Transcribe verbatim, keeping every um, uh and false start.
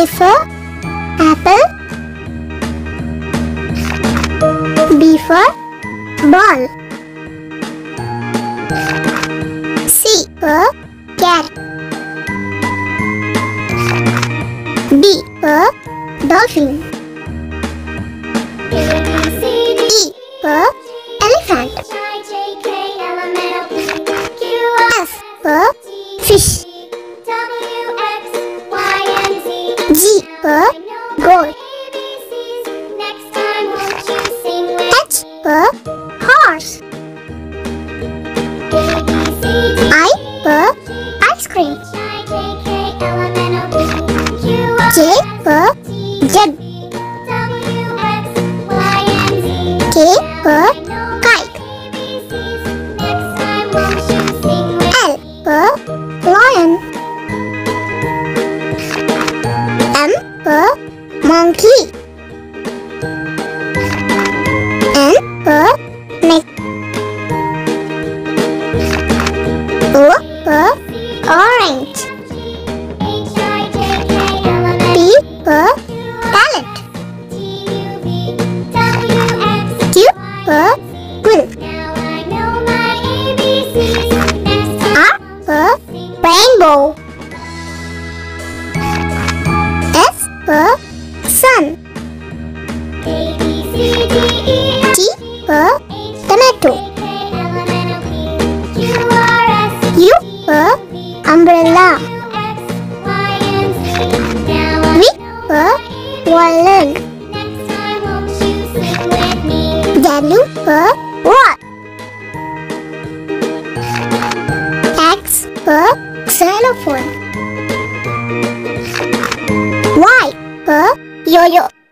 A for apple. B for ball. C for cat. D for dolphin. E for elephant. F for fish. G for goat. H for horse. I for ice cream. J for jug. K for kite. L for lion. M for monkey. N for neck. O for orange. P for talent. Q for quill. R for rainbow. S for sun. T for tomato. U for umbrella. V for violin. W for what? X for xylophone. Y for yo-yo.